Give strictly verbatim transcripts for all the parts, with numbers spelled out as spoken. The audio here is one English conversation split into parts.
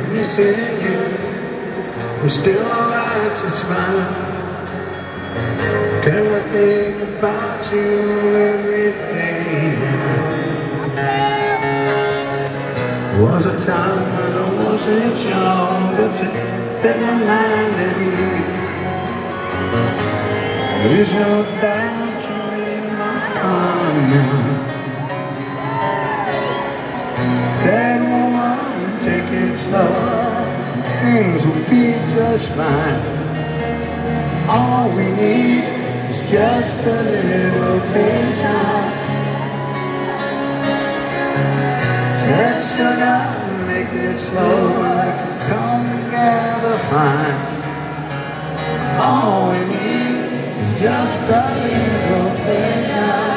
missing you. I'm still alright to smile, 'cause I think about you every day now. Was a time when I wasn't sure, but you set my mind at ease. There's no doubt you're in my heart now. Sad woman, take it slow, things will be just fine. All we need is just a little patience. Said sugar, make it slow, and we can come together fine. All we need is just a little patience.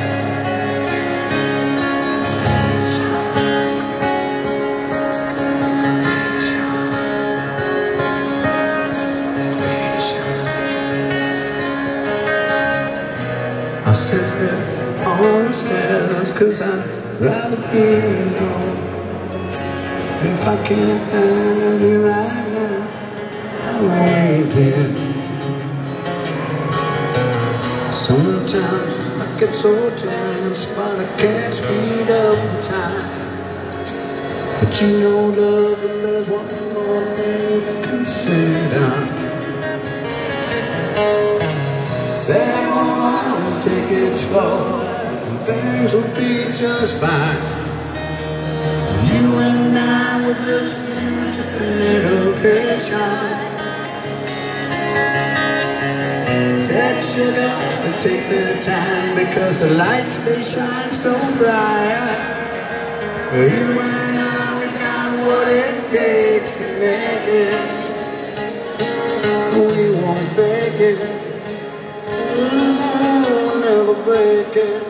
I sit there on the stairs, 'cause I'd rather be alone. If I can't have you right now, I won't get. Sometimes I get so tense, but I can't speed up the time. But you know, love, that there's one more thing to consider. Say, take it slow, and things will be just fine. You and I will just use just a little patience. Said sugar, and take the time, because the lights, they shine so bright. You and I, we got what it takes to make it. We won't fake it, never break it.